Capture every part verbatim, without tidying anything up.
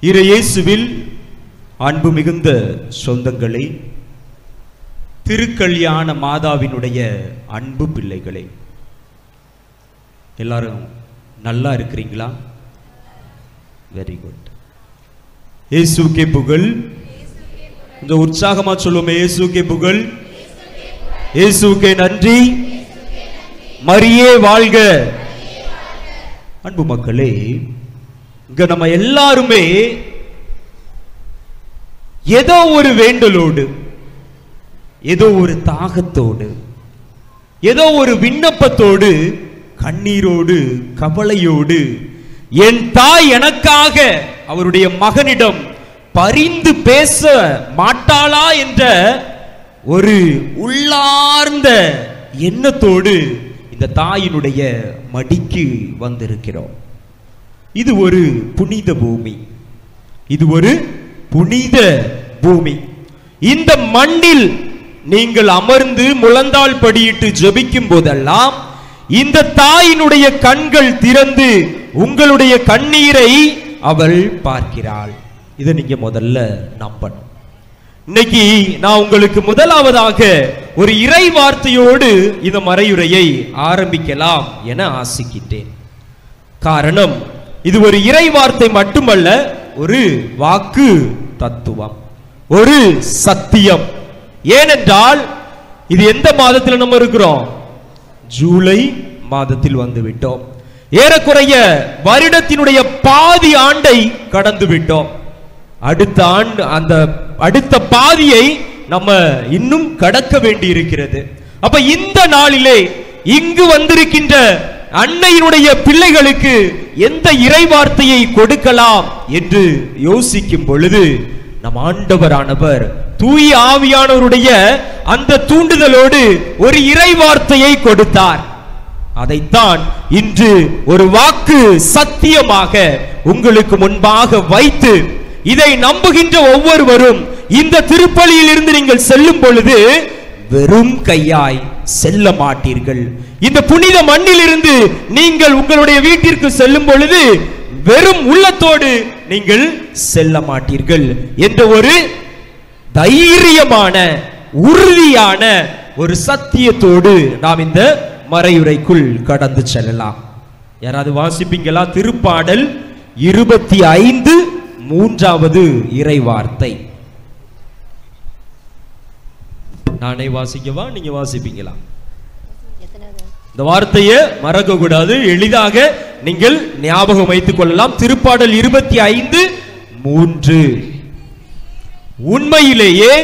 இறை இயேசுவில் அன்பு மிகுந்த சொந்தங்களே, திருக்கல்யாண மாதாவினுடைய அன்பு பிள்ளைகளே, எல்லாரும் நல்லா இருக்கிறீங்களா? Very good. இயேசுக்கே புகழ். இந்த உற்சாகமா சொல்லுமே, இயேசுக்கே புகழ், இயேசுக்கே நன்றி, மரியே வாழ்க. அன்பு மக்களே, இங்க நம்ம எல்லாருமே ஏதோ ஒரு வேண்டலோடு, ஏதோ ஒரு தாகத்தோடு, ஏதோ ஒரு விண்ணப்பத்தோடு, கண்ணீரோடு, கவலையோடு, என் தாய் எனக்காக அவருடைய மகனிடம் பரிந்து பேச மாட்டாளா என்ற ஒரு உள்ளார்ந்த எண்ணத்தோடு இந்த தாயினுடைய மடிக்கு வந்திருக்கிறோம். இது ஒரு புனித பூமி, இது ஒரு புனித பூமி. இந்த மண்ணில் நீங்கள் அமர்ந்து முழந்தாள் படியிட்டு ஜெபிக்கும் போதெல்லாம் இந்த தாயினுடைய கண்கள் திறந்து உங்களுடைய கண்ணீரை அவள் பார்க்கிறாள். இதை நீங்க முதல்ல நம்பணும். இன்னைக்கு நான் உங்களுக்கு முதலாவதாக ஒரு இறை வார்த்தையோடு இந்த மறையுரையை ஆரம்பிக்கலாம் என ஆசிக்கிட்டேன். காரணம், இது ஒரு இறை வார்த்தை மட்டுமல்ல, ஒரு வாக்கு தத்துவம், ஒரு சத்தியம். ஏனென்றால் இது எந்த மாதத்தில் நம்ம இருக்கிறோம்? ஜூலை மாதத்தில் வந்து விட்டோம். ஏறக்குறைய வருடத்தினுடைய பாதி ஆண்டை கடந்து விட்டோம். அடுத்த ஆண்டு, அந்த அடுத்த பாதியை நம்ம இன்னும் கடக்க வேண்டி இருக்கிறது. அப்ப இந்த நாளிலே இங்கு வந்திருக்கின்ற அன்னையினுடைய பிள்ளைகளுக்கு எந்த இறை வார்த்தையை கொடுக்கலாம் என்று யோசிக்கும் பொழுது நம் ஆண்டவரானவர் தூய ஆவியானவருடைய அந்த தூண்டுதலோடு ஒரு இறை வார்த்தையை கொடுத்தார். அதைத்தான் இன்று ஒரு வாக்கு சத்தியமாக உங்களுக்கு முன்பாக வைத்து, இதை நம்புகின்ற ஒவ்வொருவரும் இந்த திருப்பலியில் இருந்து நீங்கள் செல்லும் பொழுது வெறும் கையாய் செல்ல மாட்டீர்கள். இந்த புனித மண்ணில் இருந்து நீங்கள் உங்களுடைய வீட்டிற்கு செல்லும் பொழுது வெறும் உள்ளத்தோடு நீங்கள் செல்ல மாட்டீர்கள் என்ற ஒரு தைரியமான, உறுதியான ஒரு சத்தியத்தோடு நாம் இந்த மறையுரைக்குள் கடந்து செல்லலாம். யாராவது வாசிப்பீங்களா? திருப்பாடல் இருபத்தி ஐந்து மூன்றாவது இறை வார்த்தை. நானே வாசிக்கவா, நீங்க வாசிப்பீங்களா? இந்த வார்த்தையை மறக்க கூடாது, எளிதாக நீங்கள் ஞாபகம் வைத்துக் கொள்ளலாம். திருப்பாடல் இருபத்தி ஐந்து மூன்று. உண்மையிலேயே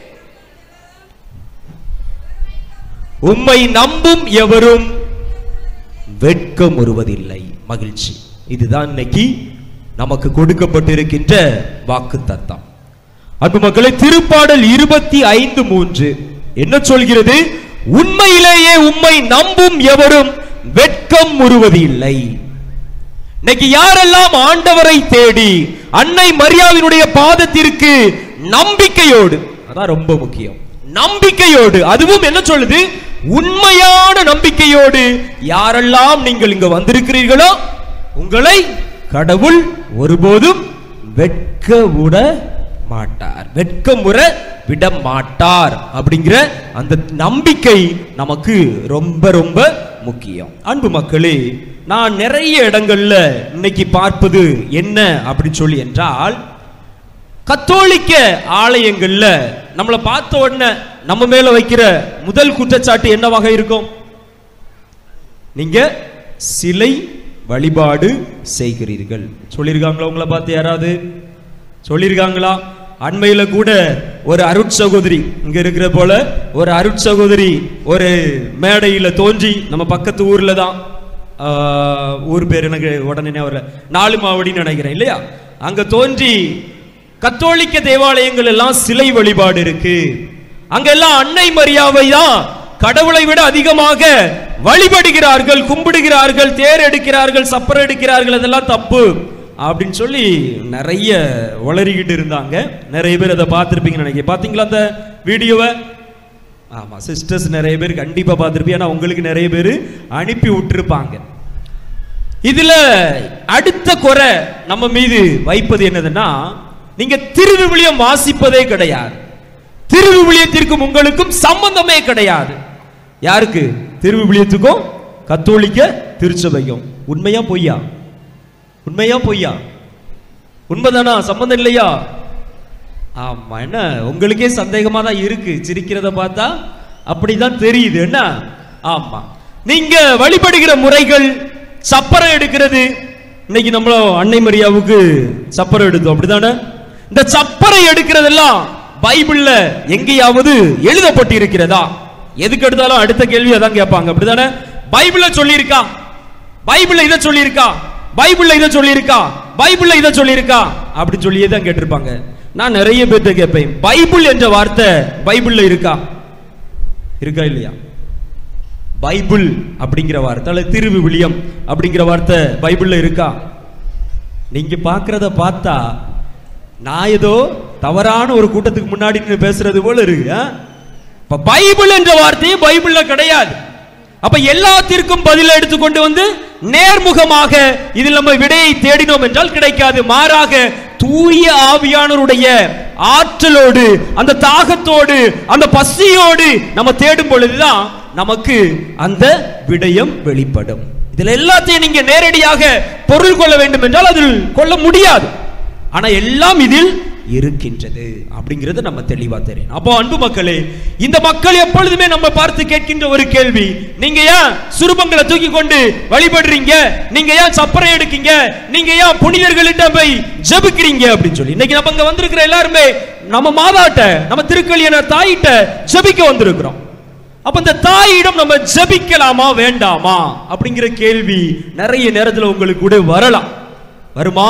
உம்மை நம்பும் எவரும் வெட்கம் வருவதில்லை. மகிழ்ச்சி. இதுதான் இன்னைக்கு நமக்கு கொடுக்கப்பட்டிருக்கின்ற வாக்கு தத்தம். அன்பு மக்களை, திருப்பாடல் இருபத்தி ஐந்து மூன்று என்ன சொல்கிறது? உண்மையிலேயே உம்மை நம்பும் எவரும் வெட்கம் உறுவது இல்லை. இன்னைக்கு யாரெல்லாம் ஆண்டவரை தேடி அன்னை மரியாவினுடைய பாதத்திற்கு நம்பிக்கையோடு, அதான் ரொம்ப முக்கியம், நம்பிக்கையோடு, அதுவும் என்ன சொல்லுது? உண்மையான நம்பிக்கையோடு யாரெல்லாம் நீங்கள் இங்க வந்திருக்கிறீர்களோ உங்களை கடவுள் ஒருபோதும் வெட்க விட மாட்டார், வெட்கமுற விட மாட்டார் அப்படிங்கிற அந்த நம்பிக்கை நமக்கு ரொம்ப ரொம்ப முக்கியம். அன்பு மக்களே, நான் நிறைய இடங்கள்ல இன்னைக்கு பார்ப்பது என்ன அப்படின்னு சொல்லி என்றால், கத்தோலிக்க ஆலயங்கள்ல நம்மளை பார்த்த உடனே நம்ம மேல வைக்கிற முதல் குற்றச்சாட்டு என்னவாக இருக்கும்? நீங்க சிலை வழிபாடு செய்கிறீர்கள். சொல்லியிருக்காங்களா? உங்களை பார்த்து யாராவது சொல்லியிருக்காங்களா? அண்மையில கூட ஒரு அருட்சகோதரி, இங்க இருக்கிற போல ஒரு அருட்சகோதரி ஒரு மேடையில தோன்றி, நம்ம பக்கத்து ஊர்ல தான், ஊர் பேர் எனக்கு உடனே வரல, நாலு மாவடின்னு நினைக்கிறேன் இல்லையா, அங்க தோன்றி கத்தோலிக்க தேவாலயங்கள் எல்லாம் சிலை வழிபாடு இருக்கு, அங்கெல்லாம் அன்னை மரியாவை தான் கடவுளை விட அதிகமாக வழிபடுகிறார்கள், கும்பிடுகிறார்கள், தேர் எடுக்கிறார்கள், சப்பரம் எடுக்கிறார்கள், அதெல்லாம் தப்பு அப்படின்னு சொல்லி நிறைய வளரிக்கிட்டு இருந்தாங்க. நிறைய பேர் அதை பார்த்துருப்பீங்கன்னு நினைக்கிறேன். பார்த்தீங்களா அந்த வீடியோவை? ஆமாம், சிஸ்டர்ஸ் நிறைய பேர் கண்டிப்பாக பார்த்துருப்பீங்க. ஏன்னா உங்களுக்கு நிறைய பேர் அனுப்பி விட்டுருப்பாங்க. இதுல அடுத்த குறை நம்ம மீது வைப்பது என்னதுன்னா, நீங்க திருவிவிலியம் வாசிப்பதே கிடையாது. திருவிவிலியத்திற்கும் உங்களுக்கும் சம்பந்தமே கிடையாது. யாருக்கு? திருவிவிலியத்துக்கும் கத்தோலிக்க திருச்சபைக்கும். உண்மையா பொய்யா? உண்மையா பொய்யா? உண்மைதானா? சம்பந்தம் இல்லையா? ஆமா. என்ன உங்களுக்கே சந்தேகமா தான் இருக்கு, சிரிக்கிறத பார்த்தா அப்படிதான் தெரியுது. என்ன? ஆமா. நீங்க வழிபடுகிற முறைகள், சப்பரம் எடுக்கிறது, இன்னைக்கு நம்மள அன்னை மரியாவுக்கு சப்பரம் எடுத்தோம், அப்படிதானே? இந்த சப்பரம் எடுக்கிறதெல்லாம் பைபிள்ல எங்கேயாவது எழுதப்பட்டு இருக்கிறதா? எதுக்கு எடுத்தாலும் அடுத்த கேள்வி அதான் கேட்பாங்க, அப்படிதானே? பைபிள்ல சொல்லி இருக்கா? பைபிள்ல இதை சொல்லி இருக்கா? பைபிள்ல இதை சொல்லி இருக்கா? பைபிள்ல இதை சொல்லி இருக்கா அப்படின்னு சொல்லியே தான் கேட்டிருப்பாங்க. நான் நிறைய பேர்த்த கேட்பேன், பைபிள் என்ற வார்த்தை பைபிள்ல இருக்கா? இருக்கா இல்லையா? பைபிள் அப்படிங்கிற வார்த்தை அல்லது திருவிவிலியம் அப்படிங்கிற வார்த்தை பைபிள்ல இருக்கா? நீங்க பார்க்கறத பார்த்தா நான் ஏதோ தவறான ஒரு கூட்டத்துக்கு முன்னாடி பேசுறது போல இருக்கு. பைபிள் என்ற வார்த்தையே பைபிள்ல கிடையாது. அப்ப எல்லாத்திற்கும் பதில எடுத்துக்கொண்டு வந்து நேர்முகமாக இதில் நம்ம விடையை தேடினோம் என்றால் கிடைக்காது. மாறாக தூய ஆவியானவருடைய ஆற்றலோடு, அந்த தாகத்தோடு, அந்த பசியோடு நம்ம தேடும் பொழுதுதான் நமக்கு அந்த விடயம் வெளிப்படும். இதில் எல்லாத்தையும் நீங்க நேரடியாக பொருள் கொள்ள வேண்டும் என்றால் அதில் கொள்ள முடியாது. ஆனா எல்லாம் இதில் இருக்கின்றது அப்படிங்கிறது நம்ம தெளிவா தெரியும். அப்போ அன்பு மக்களே, இந்த மக்கள் எப்பொழுதுமே நம்ம பார்த்து கேட்கின்ற ஒரு கேள்வி, நீங்க ஏன் சுரூபங்களை தூக்கி கொண்டு வழிபடுறீங்க? நீங்க ஏன் சப்பரம் எடுக்கீங்க? நீங்க ஏன் புனிதர்களிட்ட போய் ஜெபிக்கிறீங்க அப்படின்னு சொல்லி. இன்னைக்கு நம்ம அங்க வந்திருக்கிற எல்லாருமே நம்ம மாதாட்ட, நம்ம திருக்கல்யாண தாயிட்ட ஜெபிக்க வந்திருக்கிறோம். அப்ப இந்த தாயிடம் நம்ம ஜெபிக்கலாமா வேண்டாமா அப்படிங்கிற கேள்வி நிறைய நேரத்தில் உங்களுக்கு கூட வரலாம். வருமா?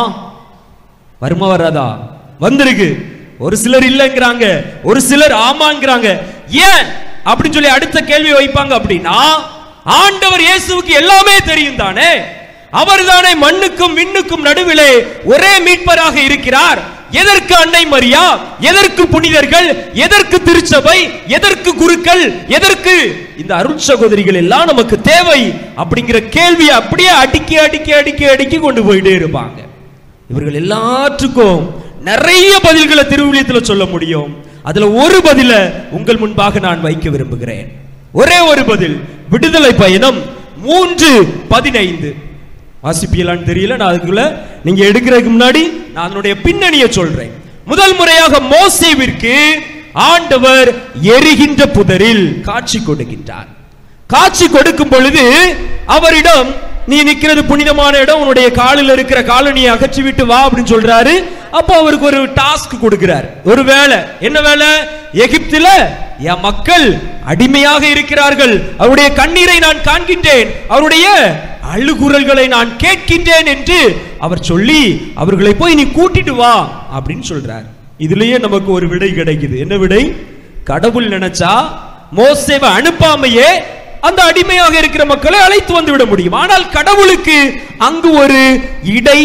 வருமா வராதா? வந்திருக்கு. ஒரு சிலர் இல்லைங்கிறாங்க, ஒரு சிலர் ஆமாங்கிறாங்க. ஏன் அப்படின்னு சொல்லி அடுத்த கேள்வி வைப்பாங்க. அப்படின்னா ஆண்டவர் இயேசுவுக்கு எல்லாமே தெரியும் தானே. அவர் தானே மண்ணுக்கும் விண்ணுக்கும் நடுவிலே ஒரே மீட்பராக இருக்கிறார். எதற்கு அன்னை மரியா? எதற்கு புனிதர்கள்? எதற்கு திருச்சபை? எதற்கு குருக்கள்? எதற்கு இந்த அருட் சகோதரிகள் எல்லாம் நமக்கு தேவை அப்படிங்கிற கேள்வியை அப்படியே அடுக்கி அடுக்கி அடுக்கி அடுக்கி கொண்டு போயிட்டே இருப்பாங்க. இவர்கள் எல்லாற்றுக்கும் நிறைய பதில்களை திருவிழியத்தில் சொல்ல முடியும். அதுல ஒரு பதில உங்கள் முன்பாக நான் வைக்க விரும்புகிறேன். ஒரே ஒரு பதில். விடுதலை பயணம் மூன்று பதினைந்து. வாசிப்பியலான்னு தெரியல, நான் அதுக்குள்ள நீங்க எடுக்கிறதுக்கு முன்னாடி நான் அதனுடைய பின்னணியை சொல்றேன். முதல் முறையாக மோசேவிற்கு ஆண்டவர் எரிகின்ற புதரில் காட்சி கொடுக்கின்றார். காட்சி கொடுக்கும் பொழுது அவரிடம், நீ நிக்கிறது புனிதமான இடம், உன்னுடைய காலில் இருக்கிற காலனியை அகற்றி விட்டு வா அப்படின்னு சொல்றாரு. அப்போ அவருக்கு ஒரு டாஸ்க் கொடுக்கிறார், ஒரு வேலை. என்ன வேலை? எகிப்தில என் மக்கள் அடிமையாக இருக்கிறார்கள், அவருடைய கண்ணீரை நான் காண்கின்றேன், அவருடைய அழுகுரல்களை நான் கேட்கின்றேன் என்று அவர் சொல்லி அவர்களை போய் நீ கூட்டிட்டு வா அப்படின்னு சொல்றார். இதுலயே நமக்கு ஒரு விடை கிடைக்குது. என்ன விடை? கடவுள் நினைச்சா மோசேவை அனுப்பாமையே அந்த அடிமையாக இருக்கிற மக்களை அழைத்து வந்து விட முடியும். ஆனால் கடவுளுக்கு அங்கு ஒரு இடை,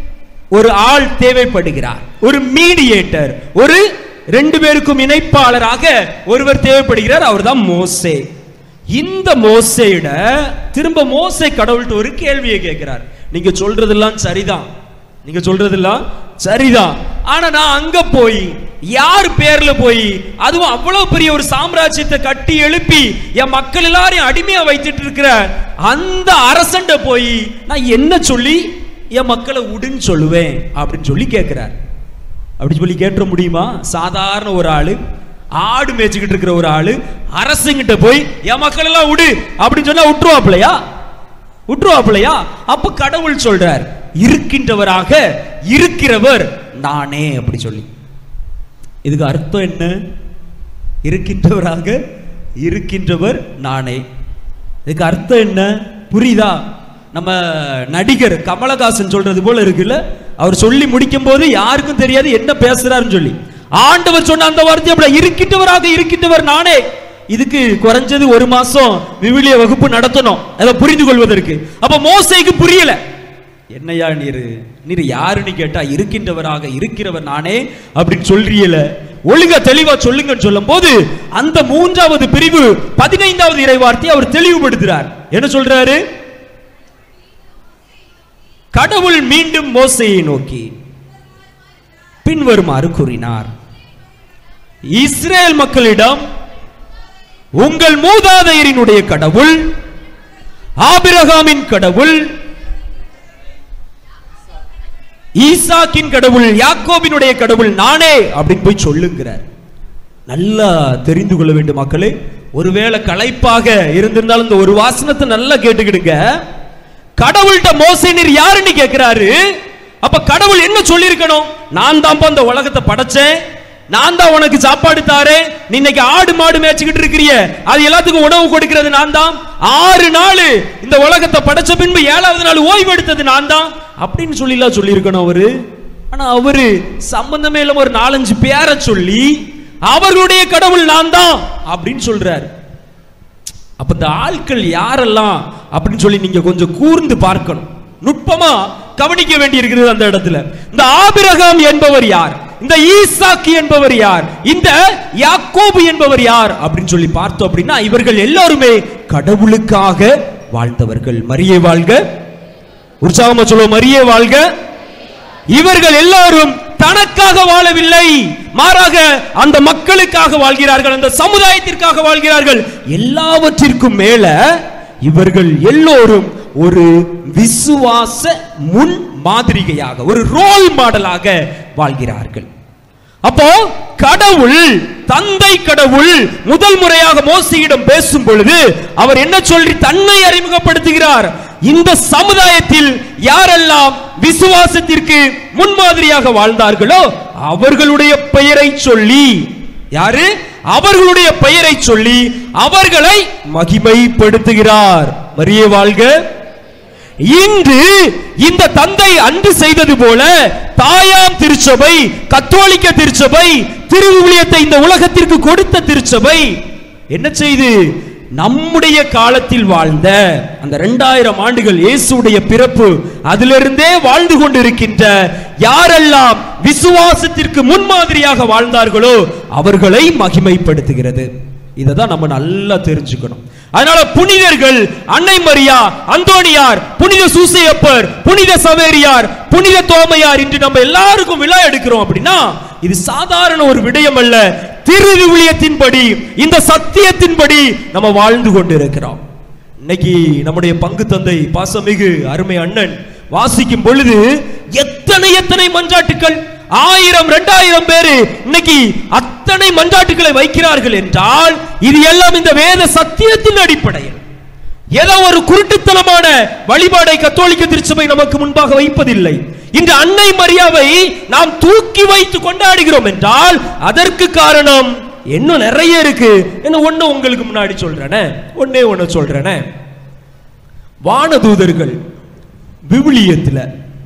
ஒரு ஆள் தேவைப்படுகிறார், ஒரு மீடியேட்டர், ஒரு ரெண்டு பேருக்கும் இணைப்பாளராக ஒருவர் தேவைப்படுகிறார். அவர்தான் மோசே. இந்த மோசேயிட திரும்ப மோசே கடவுள்கிட்ட ஒரு கேள்வியை கேட்கிறார். நீங்க சொல்றதெல்லாம் சரிதான், நீங்க சொல்றதெல்லாம் சரிதான், ஆனா நான் அங்க போய் யார் பேர்ல போய், அதுவும் அவ்வளவு பெரிய ஒரு சாம்ராஜ்யத்தை கட்டி எழுப்பி என் மக்கள் எல்லாரையும் அடிமையா வைத்துட்டு இருக்கிற அந்த அரசண்ட போய் நான் என்ன சொல்லி என் மக்களை உடுன்னு சொல்லுவேன் அப்படின்னு சொல்லி கேட்கிறார். அப்படி சொல்லி கேட்ட முடியுமா? சாதாரண ஒரு ஆளு, ஆடு மேய்ச்சிக்கிட்டு இருக்கிற ஒரு ஆளு அரசுங்கிட்ட போய் என் மக்கள் எல்லாம் விடு அப்படின்னு சொன்னா விட்டுருவாப்லையா? விட்டுருவாப்லையா? அப்ப கடவுள் சொல்றார், இருக்கின்றவராக இருக்கிறவர் நானே அப்படி சொல்லி. இதுக்கு அர்த்தம் என்ன? இருக்கின்றவராக இருக்கின்றவர் நானே. இதுக்கு அர்த்தம் என்ன புரியுதா? நம்ம நடிகர் கமலஹாசன் சொல்றது போல இருக்குல்ல, அவர் சொல்லி முடிக்கும் போது யாருக்கும் தெரியாது என்ன பேசுறாருன்னு சொல்லி. ஆண்டவர் சொன்ன அந்த வார்த்தை அப்படி, இருக்கின்றவராக இருக்கின்றவர் நானே. இதுக்கு குறைஞ்சது ஒரு மாசம் விவிலிய வகுப்பு நடத்தணும் அதை புரிந்து கொள்வதற்கு. அப்ப மோசேக்கு புரியல. என்னையா நீர் நீர் யாருன்னு கேட்டா இருக்கின்றவராக இருக்கிறவர் நானே அப்படின்னு சொல்றீல, ஒழுங்கா தெளிவா சொல்லுங்கன்னு சொல்லும் போது அந்த மூன்றாவது பிரிவு பதினைந்தாவது இறை வார்த்தையை அவர் தெளிவுபடுத்துறார். என்ன சொல்றாரு? கடவுள் மீண்டும் மோசேயை நோக்கி பின்வருமாறு கூறினார். இஸ்ரேல் மக்களிடம், உங்கள் மூதாதையரினுடைய கடவுள், ஆபிரகாமின் கடவுள், ஈசாக்கின் கடவுள், யாக்கோபினுடைய கடவுள் நானே அப்படின்னு போய் சொல்லுங்கிறார். நல்லா தெரிந்து கொள்ள வேண்டும் மக்களே. ஒருவேளை களைப்பாக இருந்திருந்தாலும் இந்த ஒரு வாசனத்தை நல்லா கேட்டுக்கிடுங்க. கடவுள்கிட்ட மோசே நீர் யாருன்னு கேட்கிறாரு. அப்ப கடவுள் என்ன சொல்லி இருக்கணும்? நான் தான் இந்த உலகத்தை படைச்சேன், நான் தான் உனக்கு சாப்பாடு தாரேன், நீ இன்னைக்கு ஆடு மாடு மேய்ச்சிக்கிட்டு இருக்கிறிய, அது எல்லாத்துக்கும் உணவு கொடுக்கிறது நான் தான், ஆறு நாள் இந்த உலகத்தை படைச்ச பின்பு ஏழாவது நாள் ஓய்வு எடுத்தது நான் தான் அப்படின்னு சொல்லிலாம் சொல்லி இருக்கணும் அவரு. ஆனா அவரு சம்பந்தமே இல்லாம ஒரு நாலஞ்சு பேரை சொல்லி அவர்களுடைய கடவுள் நான் தான் அப்படின்னு சொல்றாரு. அப்ப இந்த ஆட்கள் யாரெல்லாம் அப்படின்னு சொல்லி நீங்க கொஞ்சம் கூர்ந்து பார்க்கணும், நுட்பமா கவனிக்க வேண்டி இருக்கிறது. அந்த இடத்துல இந்த ஆபிரகாம் என்பவர் யார், இந்த ஈசாக்கு என்பவர் யார், இந்த யாக்கோபு என்பவர் யார் அப்படின்னு சொல்லி பார்த்தோம் அப்படின்னா இவர்கள் எல்லாருமே கடவுளுக்காக வாழ்ந்தவர்கள். மரியே வாழ்க, உற்சாகமா சொல்லுவோம், மரியே வாழ்க. இவர்கள் எல்லாரும் தனக்காக வாழவில்லை, மாறாக அந்த மக்களுக்காக வாழ்கிறார்கள், அந்த சமுதாயத்திற்காக வாழ்கிறார்கள். எல்லாவற்றிற்கும் மேல இவர்கள் எல்லோரும் ஒரு விசுவாச முன் மாதிரிகையாக, ஒரு ரோல் மாடலாக வாழ்கிறார்கள். அப்போ கடவுள், தந்தை கடவுள் முதல் முறையாக மோசேயிடம் பேசும் பொழுது அவர் என்ன சொல்லி தன்னை அறிமுகப்படுத்துகிறார்? இந்த சமுதாயத்தில் யாரெல்லாம் விசுவாசத்திற்கு முன்மாதிரியாக வாழ்ந்தார்களோ அவர்களுடைய பெயரை சொல்லி, யாரு? அவர்களுடைய பெயரை சொல்லி அவர்களை மகிமைப்படுத்துகிறார். மரியே வாழ்க. இன்று இந்த தந்தை அன்று செய்தது போல தாயாம் திருச்சபை, கத்தோலிக்க திருச்சபை, திருவிவிலியத்தை இந்த உலகத்திற்கு கொடுத்த திருச்சபை என்ன செய்து நம்முடைய காலத்தில் வாழ்ந்த அந்த இரண்டாயிரம் ஆண்டுகள் இயேசுடைய பிறப்பு அதிலிருந்தே வாழ்ந்து கொண்டிருக்கின்ற யாரெல்லாம் விசுவாசத்திற்கு முன்மாதிரியாக வாழ்ந்தார்களோ அவர்களை மகிமைப்படுத்துகிறது. இததான் நம்ம நல்லா தெரிஞ்சுக்கணும். அதனால புனிதர்கள், அன்னை மரியா, அந்தோனியார், புனித சூசையப்பர், புனித சவேரியார், புனித தோமையார் என்று நம்ம எல்லாருக்கும் விழா எடுக்கிறோம் அப்படின்னா இது சாதாரண ஒரு விடயம் அல்ல. திருவிவிலியத்தின்படி, இந்த சத்தியத்தின்படி நம்ம வாழ்ந்து கொண்டிருக்கிறோம். இன்னைக்கு நம்முடைய பங்கு தந்தை பாசமிகு அருமை அண்ணன் வாசிக்கும் பொழுது எத்தனை எத்தனை மன்றாட்டுக்கள், ஆயிரம் இரண்டாயிரம் பேரு இன்னைக்கு அத்தனை மன்றாட்டுக்களை வைக்கிறார்கள் என்றால் இது எல்லாம் இந்த வேத சத்தியத்தின் அடிப்படையில். ஏதோ ஒரு குருட்டுத்தனமான வழிபாடை கத்தோலிக்க திருச்சபை நமக்கு முன்பாக வைப்பதில்லை. இன்று அன்னை மரியாவை நாம் தூக்கி வைத்து கொண்டாடுகிறோம் என்றால் அதற்கு காரணம் இன்னும் நிறைய இருக்கு. என்ன ஒண்ணு உங்களுக்கு முன்னாடி சொல்றேனே, ஒன்னே ஒண்ணு சொல்றேனே. வானதூதர்கள் விவிலியத்துல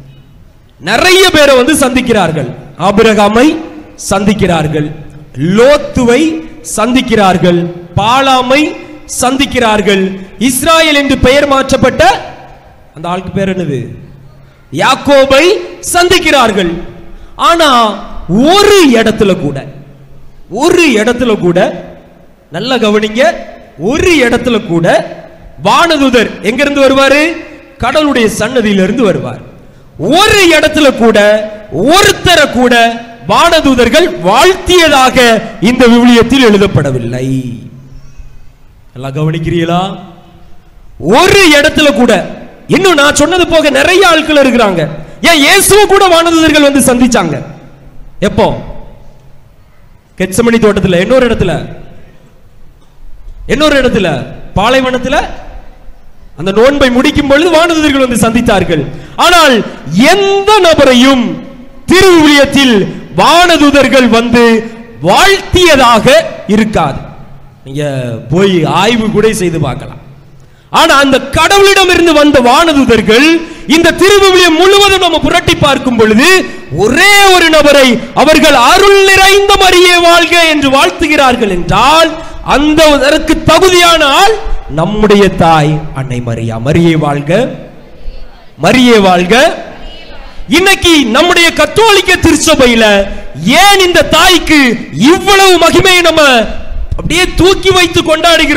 நிறைய பேரை வந்து சந்திக்கிறார்கள். ஆபிரகாமை சந்திக்கிறார்கள், லோத்துவை சந்திக்கிறார்கள், பாலாமை சந்திக்கிறார்கள், இஸ்ராயேல் என்று பெயர் மாற்றப்பட்ட அந்த ஆளுக்கு பேர் என்னது, யாக்கோபை சந்திக்கிறார்கள். ஆனா ஒரு இடத்துல கூட, ஒரு இடத்துல கூட நல்ல கவனிங்க, ஒரு இடத்துல கூட வானதூதர் எங்க இருந்து வருவாரு? கடவுளுடைய சன்னதியிலிருந்து வருவார். ஒரு இடத்துல கூட ஒருத்தர கூட வானதூதர்கள் வாழ்த்தியதாக இந்த விவிலியத்தில் எழுதப்படவில்லை. எல்லாம் கவனிக்கிறீங்களா? ஒரு இடத்துல கூட. இன்னும் நான் சொன்னது போக நிறைய ஆட்கள் இருக்கிறாங்க. ஏன் இயேசுவை கூட வானதூதர்கள் வந்து சந்திச்சாங்க. எப்போ? கெத்சமனி தோட்டத்தில், இன்னொரு இடத்துல, இன்னொரு இடத்துல பாலைவனத்தில் அந்த நோன்பை முடிக்கும் பொழுது வானதூதர்கள் வந்து சந்தித்தார்கள். ஆனால் எந்த நபரையும் திருவிவிலியத்தில் வானதூதர்கள் வந்து வாழ்த்தியதாக இருக்காது. நீங்க போய் ஆய்வு கூட செய்து பார்க்கலாம். ஆனா அந்த கடவுளிடம் இருந்து வந்த வானதூதர்கள் இந்த திருவிவிலியம் முழுவதும் நம்ம புரட்டி பார்க்கும் பொழுது ஒரே ஒரு நபரை அவர்கள் அருள் நிறைந்த மரியே வாழ்க என்று வாழ்த்துகிறார்கள் என்றால் அந்த அதற்கு தகுதியான ஆள் நம்முடைய தாய் அன்னை மரியா. மரியே வாழ்க, மரியே வாழ்க. இன்னைக்கு நம்முடைய கத்தோலிக்க திருச்சபையில ஏன் இந்த தாய்க்கு இவ்வளவு மகிமையை நம்ம அப்படியே தூக்கி வைத்து கொண்டாடுகிறோம்?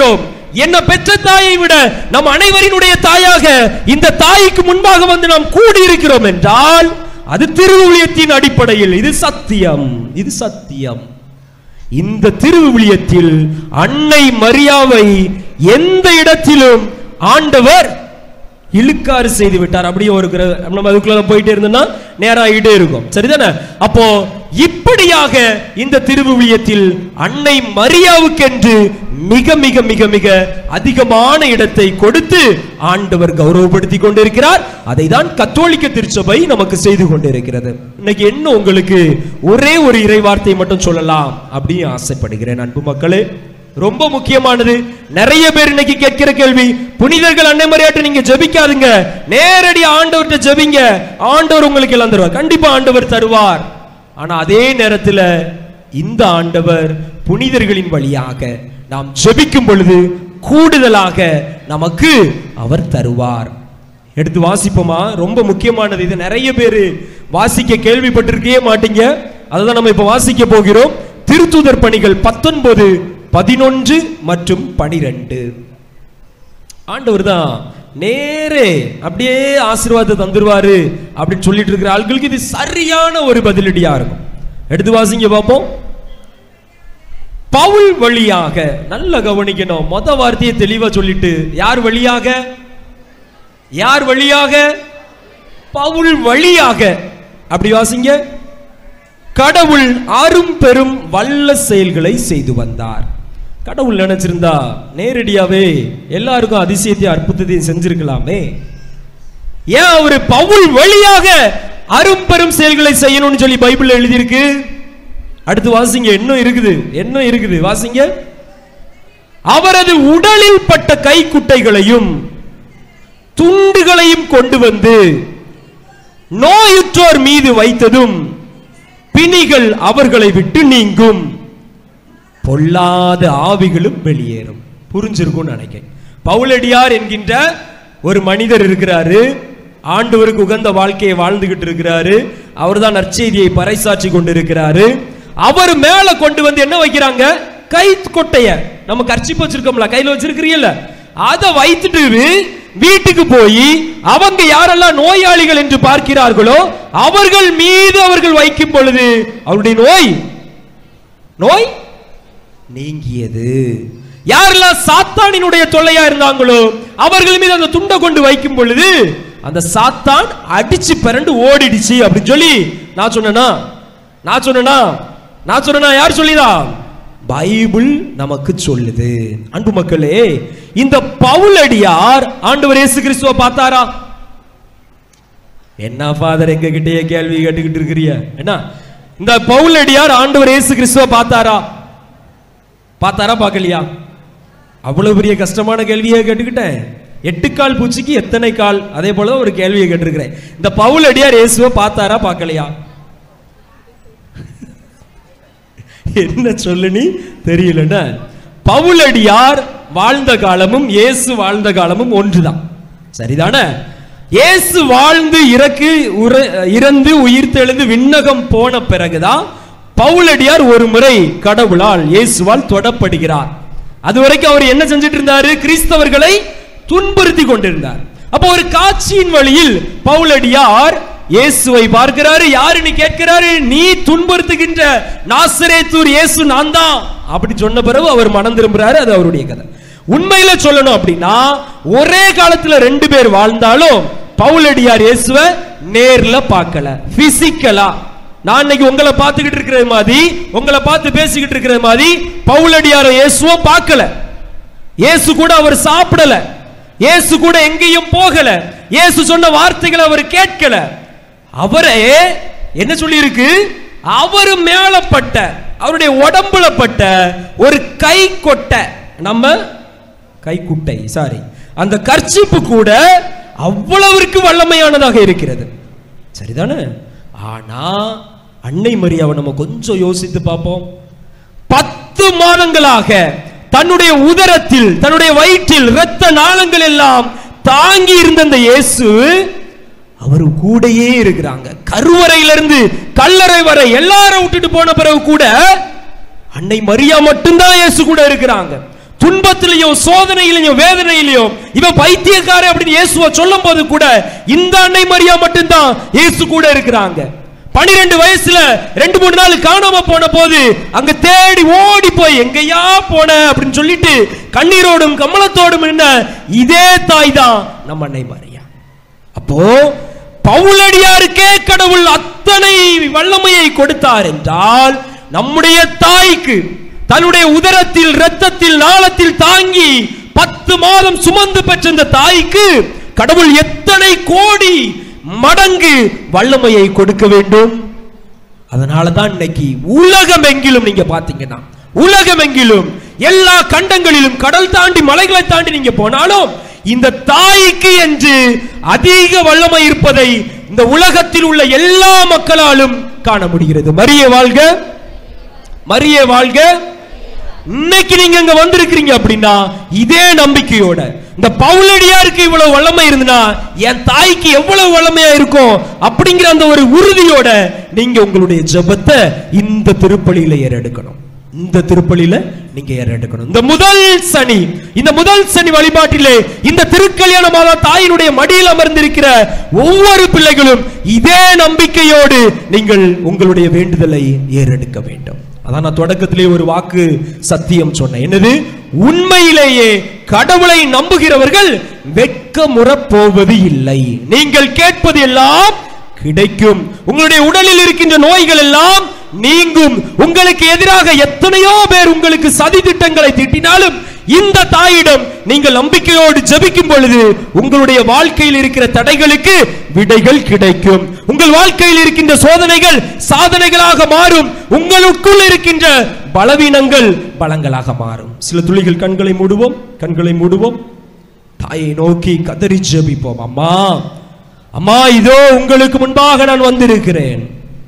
என்ன பெற்ற தாயை விட நம் அனைவரினுடைய தாயாக இந்த தாய்க்கு முன்பாக வந்து நாம் கூடி இருக்கிறோம் என்றால் அது திருவிவிலியத்தின் அடிப்படையில். இது சத்தியம், இது சத்தியம். இந்த திருவிவிலியத்தில் அன்னை மரியாவை எந்த இடத்திலும் ஆண்டவர் இழுக்காறு செய்து விட்டார். அப்படியே ஒரு நம்ம அதுக்குள்ள போயிட்டே இருந்தோம்னா நேரா ஆகிட்டே இருக்கும். சரிதானே? அப்போ இப்படியாக இந்த திருவிவிலியத்தில் அன்னை மரியாவுக்கென்று மிக மிக மிக மிக அதிகமான இடத்தை கொடுத்து ஆண்டவர் கௌரவப்படுத்தி கொண்டிருக்கிறார். அதை தான் கத்தோலிக்க திருச்சபை நமக்கு செய்து கொண்டிருக்கிறது. இன்னைக்கு என்ன உங்களுக்கு ஒரே ஒரு இறைவார்த்தை மட்டும் சொல்லலாம் அப்படின்னு ஆசைப்படுகிறேன் அன்பு மக்களே. ரொம்ப முக்கியமானது. நிறைய பேர் இன்னைக்கு கேட்கிற கேள்வி, புனிதர்கள் அன்னை மரியாதை நீங்க ஜெபிக்காதுங்க, நேரடி ஆண்டவர்கிட்ட ஜெபிங்க, ஆண்டவர் உங்களுக்கு எல்லாம் தருவார். கண்டிப்பா ஆண்டவர் தருவார். ஆனா அதே நேரத்தில் இந்த ஆண்டவர் புனிதர்களின் வழியாக நாம் ஜெபிக்கும் பொழுது கூடுதலாக நமக்கு அவர் தருவார். எடுத்து வாசிப்போமா? ரொம்ப முக்கியமானது. இது நிறைய பேர் வாசிக்க கேள்விப்பட்டிருக்கே மாட்டீங்க. அதுதான் நம்ம இப்ப வாசிக்க போகிறோம். திருத்தூதர் பணிகள் பத்தொன்பது பதினொன்று மற்றும் பனிரெண்டு. ஆண்டவர் தான் நேரே அப்படியே ஆசீர்வாதத்தை தந்துருவாரு அப்படின்னு சொல்லிட்டு இருக்கிற ஆட்களுக்கு இது சரியான ஒரு பதிலடியா இருக்கும். எடுத்து வாசிங்க பார்ப்போம். பவுல் வழியாக, நல்ல கவனிக்கணும், மொத வார்த்தையை தெளிவா சொல்லிட்டு, யார் வழியாக? யார் வழியாக? பவுல் வழியாக. அப்படி வாசிங்க. கடவுள் அரும் பெரும் வல்ல செயல்களை செய்து வந்தார். கடவுள் நினைச்சிருந்தா நேரடியாவே எல்லாருக்கும் அதிசயத்தை அற்புதத்தையும் செஞ்சிருக்கலாமே. ஏன் அவரு பவுல் வழியாக அரும் பெரும் செயல்களை செய்யணும்னு சொல்லி பைபிள்ல எழுதியிருக்கு? அடுத்து வாசிங்க. இன்னும் இருக்குது, என்ன இருக்குது வாசிங்க. அவரது உடலில் பட்ட கைக்குட்டைகளையும் துண்டுகளையும் கொண்டு வந்து நோயுற்றோர் மீது வைத்ததும் பிணிகள் அவர்களை விட்டு நீங்கும், பொல்லாத ஆவிகளும் வெளியேறும். புரிஞ்சிருக்கும் நினைக்கிறேன். பவுலடியார் என்கின்ற ஒரு மனிதர் இருக்கிறாரு. ஆண்டவருக்கு உகந்த வாழ்க்கையை வாழ்ந்துகிட்டு இருக்கிறாரு. அவர் தான் நற்செய்தியை பறைசாற்றி கொண்டிருக்கிறாரு. அவர் மேல கொண்டு வந்து என்ன வைக்கிறாங்க? கை கொட்டைய. நம்ம கர்ச்சிப்பு வச்சிருக்கோம்ல, கையில வச்சிருக்கிறீங்கல்ல, அதை வைத்துட்டு வீட்டுக்கு போய் அவங்க யாரெல்லாம் நோயாளிகள் என்று பார்க்கிறார்களோ அவர்கள் மீது அவர்கள் வைக்கும் பொழுது அவருடைய நோய் நோய் நீங்கியது. யாரெல்லாம் சாத்தானினுடைய தொல்லையா இருந்தாங்களோ அவர்கள் மீது அந்த துண்டை கொண்டு வைக்கும் பொழுது அந்த சாத்தான் அடிச்சு பிறண்டு ஓடிடுச்சு அப்படின்னு சொல்லி நான் சொன்னா நான் சொன்னா நான் சொன்னா யார் சொல்லிதான்? பைபிள் நமக்கு சொல்லுது. அன்பு மக்களே, இந்த பவுலடியார் ஆண்டவர் இயேசு கிறிஸ்துவை பார்த்தாரா? என்ன ஃபாதர் எங்க கிட்டே கேள்வி கேட்டுக்கிட்டு இருக்கிறீங்க? என்ன இந்த பவுலடியார் ஆண்டவர் இயேசு கிறிஸ்துவை பார்த்தாரா? பார்த்தாரா பார்க்கலையா? அவ்வளவு பெரிய கஷ்டமான கேள்வியை கேட்டுக்கிட்டேன். எட்டு கால் பூச்சிக்கு எத்தனை கால், அதே போல ஒரு கேள்வியை கேட்டிருக்கிறேன். இந்த பவுலடியார் இயேசுவை பார்த்தாரா பார்க்கலையா? என்ன சொல்லுன்னு தெரியல. பவுலடியார் வாழ்ந்த காலமும் இயேசு வாழ்ந்த காலமும் ஒன்றுதான். சரிதானே? இயேசு வாழ்ந்து இறக்கு இறந்து உயிர் தெழுந்து விண்ணகம் போன பிறகுதான் பவுலடியார் ஒரு முறை கடவுளால் இயேசுவால் தொடப்படுகிறார். அது வரைக்கும் அவர் என்ன செஞ்சிட்டு இருந்தாரு? கிறிஸ்தவர்களை துன்புறுத்தி கொண்டிருந்தார். அப்போ ஒரு காட்சியின் வழியில் பவுலடியார் இயேசுவை பார்க்கிறாரு. யாருன்னு கேட்கிறாரு? நீ துன்புறுத்துகின்ற நாசரேத்தூர் இயேசு நான் தான் அப்படி சொன்ன பிறகு அவர் மனம் திரும்புறாரு. அது அவருடைய கதை. உண்மையில சொல்லணும் அப்படின்னா ஒரே காலத்துல ரெண்டு பேர் வாழ்ந்தாலும் பவுலடியார் இயேசுவை நேர்ல பார்க்கல, பிசிக்கலா. நான் இன்னைக்கு உங்களை பார்த்துக்கிட்டு இருக்கிற மாதிரி, உங்களை பார்த்து பேசிக்கிட்டு இருக்கிற மாதிரி பவுலடியார் இயேசுவை பார்க்கல. இயேசு கூட அவர் சாப்பிடல, இயேசு கூட எங்கேயும் போகல, இயேசு சொன்ன வார்த்தைகளை அவர் கேட்கல. அவரே என்ன சொல்லி இருக்கு? அவரு மேலப்பட்ட அவருடைய உடம்புல பட்ட ஒரு கை கொட்டை, நம்ம கை குட்டை சாரி அந்த கர்ச்சிப்பு கூட அவ்வளவிற்கு வல்லமையானதாக இருக்கிறது. சரிதானே? ஆனா அன்னை மரியாவை நம்ம கொஞ்சம் யோசித்து பார்ப்போம். பத்து மாதங்களாக தன்னுடைய உதரத்தில் தன்னுடைய வயிற்றில் இரத்த நாளங்கள் எல்லாம் தாங்கி இருந்த அந்த இயேசு அவர் கூடயே இருக்கிறாங்க. கருவறையிலிருந்து கல்லறை வரை எல்லாரும் விட்டுட்டு போன பிறகு கூட அன்னை மரியா மட்டும்தான் இயேசு கூட இருக்கிறாங்க. துன்பத்திலையும் சோதனையிலையும் வேதனையிலையும் இவன் பைத்தியக்காரன் அப்படின்னு இயேசுவை சொல்லும் போது கூட இந்த அன்னை மரியா மட்டும்தான் இயேசு கூட இருக்கிறாங்க. பனிரெண்டு வயசுல ரெண்டு மூணு நாள் காணாம போன போது அங்க தேடி ஓடி போய் எங்கயா போன அப்படின்னு சொல்லிட்டு கண்ணீரோடும் கமலத்தோடும் என்ன இதே தாய் தான் நம்ம அன்னை மரியா. அப்போ பவுலடியாருக்கே கடவுள் அத்தனை வல்லமையை கொடுத்தார் என்றால் நம்முடைய தாய்க்கு தன்னுடைய உதரத்தில் இரத்தத்தில் நாளத்தில் தாங்கி பத்து மாதம் சுமந்து பெற்ற இந்த தாய்க்கு கடவுள் எத்தனை கோடி மடங்கு வல்லமையை கொடுக்க வேண்டும். அதனாலதான் இன்னைக்கு உலகம் எங்கிலும் நீங்க பாத்தீங்கன்னா உலகம் எங்கிலும் எல்லா கண்டங்களிலும் கடல் தாண்டி மலைகளை தாண்டி நீங்க போனாலும் இந்த தாய்க்கு என்று அதிக வல்லமை இருப்பதை இந்த உலகத்தில் உள்ள எல்லா மக்களாலும் காண முடிகிறது. மரியே வாழ்க, மரியே வாழ்க. இன்னைக்கு நீங்க இங்க வந்திருக்கிறீங்க அப்படின்னா இதே நம்பிக்கையோட இந்த பவுலடியாருக்கு இவ்வளவு வல்லமை இருந்தனா என் தாய்க்கு எவ்வளவு வல்லமையா இருக்கும் அப்படிங்கிற அந்த ஒரு உறுதியோட நீங்க உங்களுடைய ஜெபத்தை இந்த திருப்பலியில ஏறெடுக்கணும். இந்த திருப்பலியில நீங்க ஏறெடுக்கணும். இந்த முதல் சனி இந்த முதல் சனி வழிபாட்டிலே இந்த திருக்கல்யாண மாதா தாயினுடைய மடியில் அமர்ந்திருக்கிற ஒவ்வொரு பிள்ளைகளும் இதே நம்பிக்கையோடு நீங்கள் உங்களுடைய வேண்டுதலை ஏறெடுக்க வேண்டும். அதான் நான் தொடக்கத்திலே ஒரு வாக்கு சத்தியம் சொன்னேன். என்னது? உண்மையிலேயே கடவுளை நம்புகிறவர்கள் வெட்கமுற போவது இல்லை. நீங்கள் கேட்பது எல்லாம் கிடைக்கும். உங்களுடைய உடலில் இருக்கின்ற நோய்கள் எல்லாம் நீங்கும். உங்களுக்கு எதிராக எத்தனையோ பேர் உங்களுக்கு சதி திட்டங்களை தீட்டினாலும் இந்த தாயிடம் நீங்கள் நம்பிக்கையோடு ஜெபிக்கும் பொழுது உங்களுடைய வாழ்க்கையில் இருக்கிற தடைகளுக்கு விடைகள் கிடைக்கும். உங்கள் வாழ்க்கையில் இருக்கின்ற சோதனைகள் சாதனைகளாக மாறும். உங்களுக்குள் இருக்கின்ற பலவீனங்கள் பலங்களாக மாறும். சில துளிகள் கண்களை மூடுவோம், கண்களை மூடுவோம். தாயை நோக்கி கதறி ஜெபிப்போம். அம்மா, அம்மா, இதோ உங்களுக்கு முன்பாக நான் வந்திருக்கிறேன்.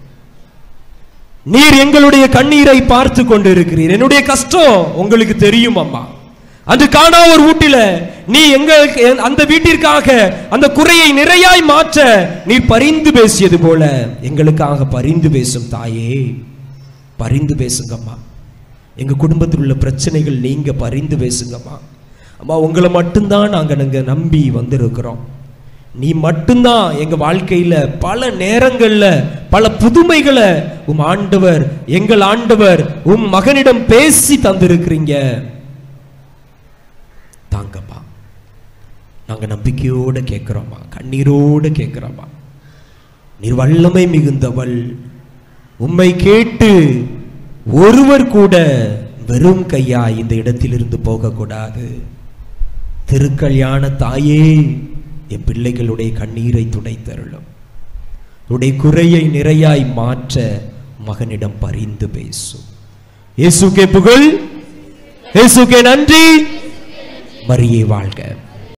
நீர் எங்களுடைய கண்ணீரை பார்த்து கொண்டிருக்கிறீர். என்னுடைய கஷ்டம் உங்களுக்கு தெரியும் அம்மா. அன்று காணா ஒரு வீட்டில நீ எங்களுக்கு அந்த வீட்டிற்காக அந்த குறையை நிறையாய் மாற்ற நீ பரிந்து பேசியது போல எங்களுக்காக பரிந்து பேசும் தாயே, பரிந்து பேசுங்கம்மா. எங்க குடும்பத்தில் உள்ள பிரச்சனைகள் நீங்க பரிந்து பேசுங்கம்மா. அம்மா, உங்களை மட்டும்தான் நாங்க நாங்க நம்பி வந்திருக்கிறோம். நீ மட்டும்தான் எங்க வாழ்க்கையில பல நேரங்கள்ல பல புதுமைகளை உம் ஆண்டவர் எங்கள் ஆண்டவர் உம் மகனிடம் பேசி தந்திருக்கிறீங்க. தாங்கம்மா, நாங்க நம்பிக்கையோட கேட்கிறோமா, கண்ணீரோட கேட்கிறோமா. நீர் வல்லமை மிகுந்தவள். உம்மை கேட்டு ஒருவர் கூட வெறும் கையா இந்த இடத்திலிருந்து போகக்கூடாது. திருக்கல்யாண தாயே, என் பிள்ளைகளுடைய கண்ணீரை துடைத்தருளும். உடைய குறையை நிறையாய் மாற்ற மகனிடம் பரிந்து பேசும். இயேசுக்கே புகழ், இயேசுக்கே நன்றி. மரியே வாழ்க.